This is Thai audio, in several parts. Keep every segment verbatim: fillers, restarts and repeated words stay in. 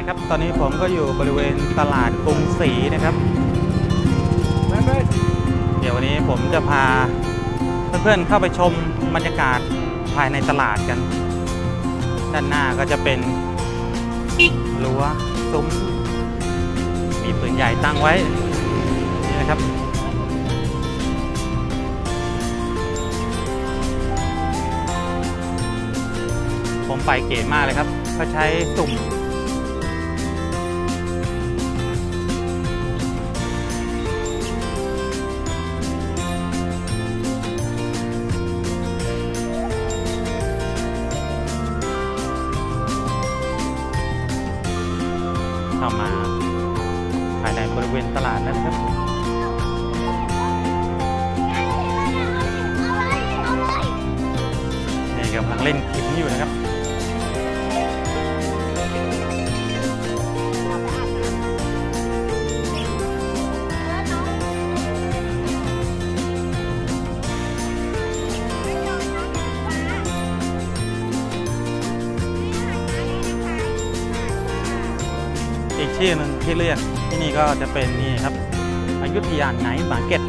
ดีครับตอนนี้ผมก็อยู่บริเวณตลาดกรุงศรีนะครับเดี๋ยววันนี้ผมจะพาเพื่อนๆเข้าไปชมบรรยากาศภายในตลาดกันด้านหน้าก็จะเป็นรั้วซุ้มมีปืนใหญ่ตั้งไว้นี่นะครับผมไปเก๋มากเลยครับเขาใช้สุ่มเข้ามาภายในบริเวณตลาดแล้วนะครับนี่กำลังเล่นขิมอยู่นะครับอีกชื่อหนึ่งที่เรียกที่นี่ก็จะเป็นนี่ครับอยุธยาไนท์มาร์เก็ต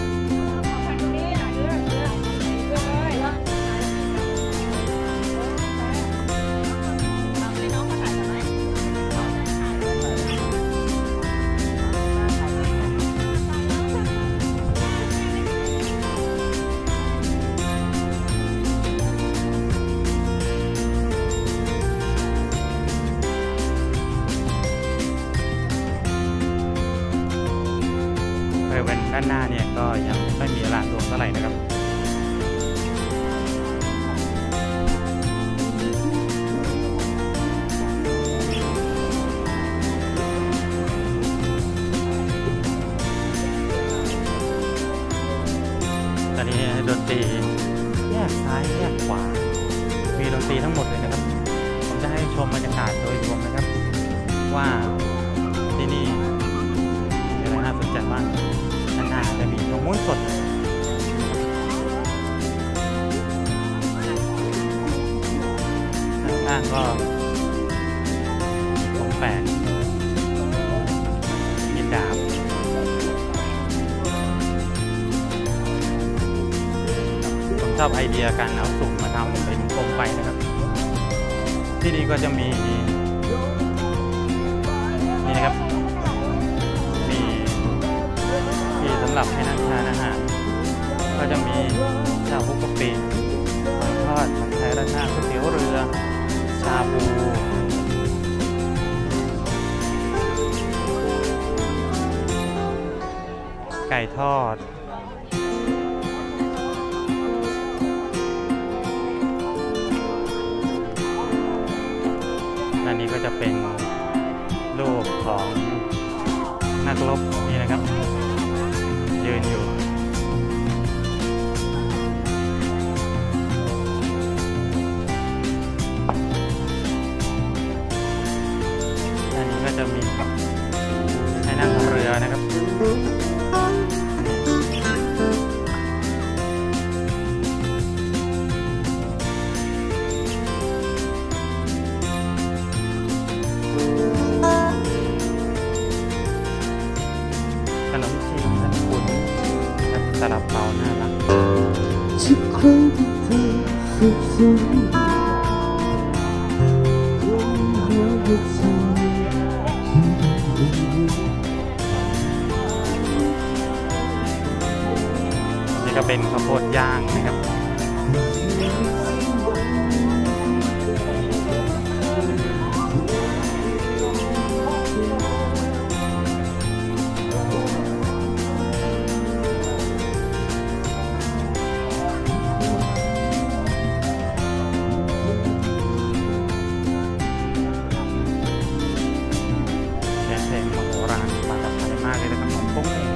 บริเวณด้านหน้าเนี่ยก็ยังไม่มีร้านรวมเท่าไหร่นะครับตอนนี้ดนตรีแยกซ้ายแยกขวามีดนตรีทั้งหมดเลยนะครับผมจะให้ชมบรรยากาศโดยรวมนะครับว่าที่นี่มีอะไรน่าสนใจบ้างด้านหน้าจะมีมะม่วงสดด้านข้างก็ของแปลกมีดาบผมชอบไอเดียการเอาสุ่มมาทำเป็นโคมไฟนะครับที่นี่ก็จะมีนี่นะครับมีที่สำหรับให้นั่งทานอาหารก็จะมีชาบูกะปิหอยทอดผัดไทยราดหน้าก๋วยเตี๋ยวเรือชาบูไก่ทอดอันนี้ก็จะเป็นรูปของนักรบนี่นะครับยืนอยู่อันนี้ก็จะมีให้นั่งเรือนะครับขนมจีนขนมปุนซาลาเปาน่ารักนี่ก็เป็นข้าวโพดย่างนะครับเพลงมโหฬารมาจากไทยมากเลยนะครับของปุ้งนี่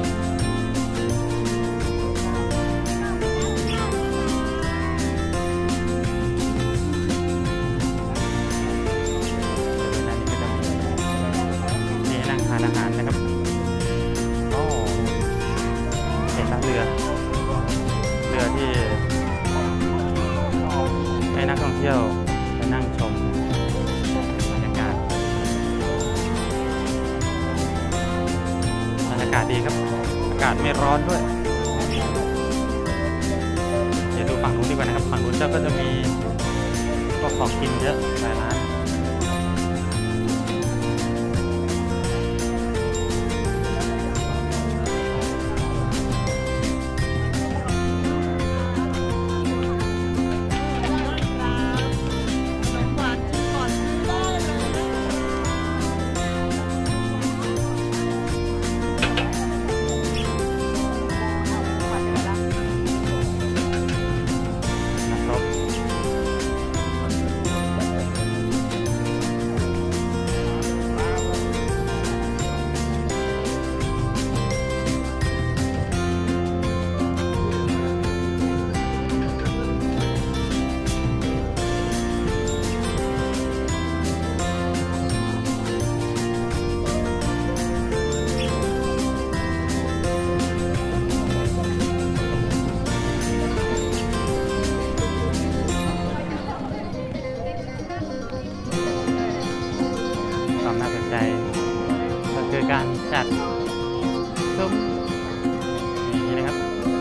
นั่งทานอาหารนะครับโอ้เห็นแล้วเรือเรือที่ให้นักท่องเที่ยวไปนั่งชมบรรยากาศากาศดีครับอากาศไม่ร้อนด้วยเดี๋ยวดูฝั่งนู้นดีกว่านะครับฝั่งนู้นก็จะมีพวกของกินเยอะหลายร้านก็คือการจัดซุ้มอย่างนี้นะครับ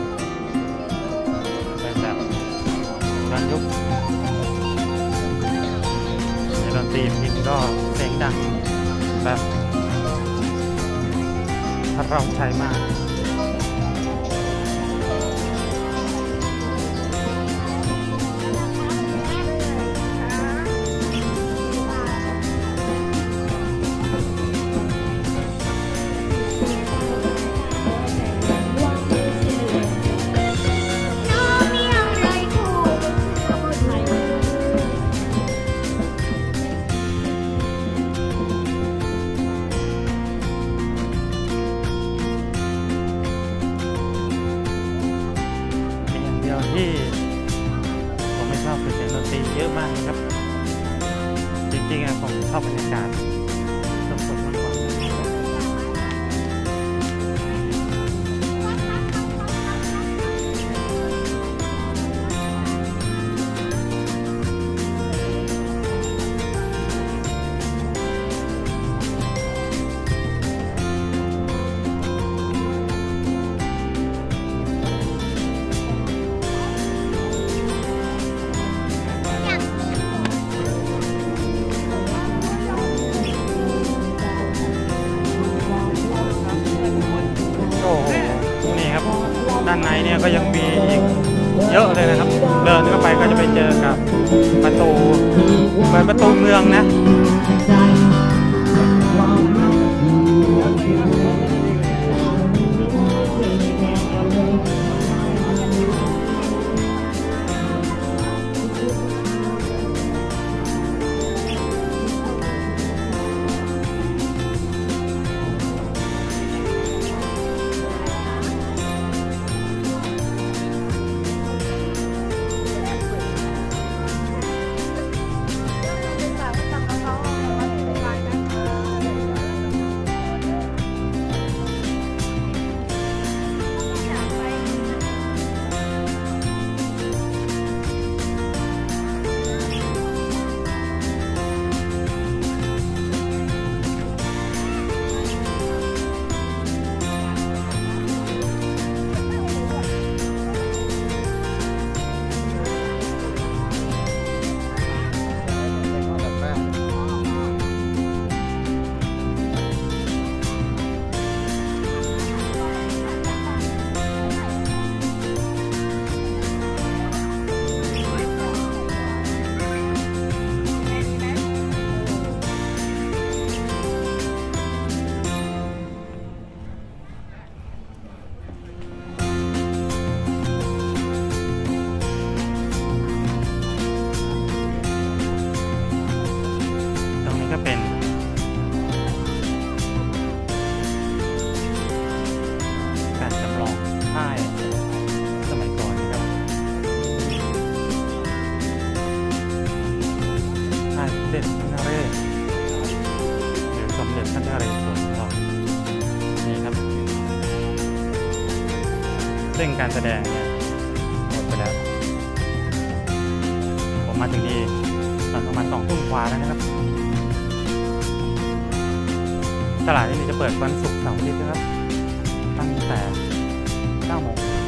เป็นแบบย้อนยุคในดนตรีพินก็เสียงดังแบบถ้าเราใช้มากที่ผมไม่ชอบคือเสียงดนตรีเยอะมากนะครับจริงๆผมชอบบรรยากาศสดๆมากกว่าด้านในเนี่ยก็ยังมีอีกเยอะเลยนะครับเดินเข้าไปก็จะไปเจอกับประตูเปิดประตูเมืองนะก็เป็นการจำลองค่ายสมัยก่อนนะครับค่ายสมเด็จพระนเรศหรือสมเด็จพระนเรศวรของนี่ครับซึ่งการแสดงเนี่ยหมดไปแล้วผมมาถึงนี่ตอนประมาณสองทุ่มกว่าแล้วนะครับตลาดที่นี่จะเปิดวันศุกร์เสาร์อาทิตย์นะครับแต่เก้าโมง